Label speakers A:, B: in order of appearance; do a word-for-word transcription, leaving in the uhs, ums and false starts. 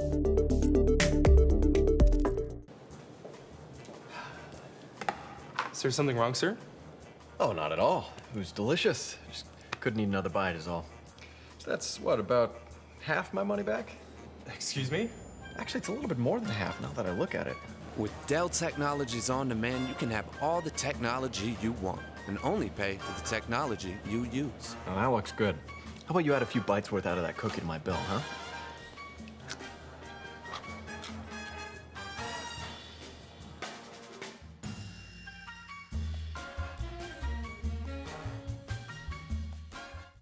A: Is there something wrong, sir?
B: Oh, not at all. It was delicious. Just couldn't eat another bite is all. So that's, what, about half my money back?
A: Excuse me?
B: Actually, it's a little bit more than half now that I look at it.
C: With Dell Technologies On Demand, you can have all the technology you want and only pay for the technology you use.
B: Oh, that looks good. How about you add a few bites worth out of that cookie to my bill, huh?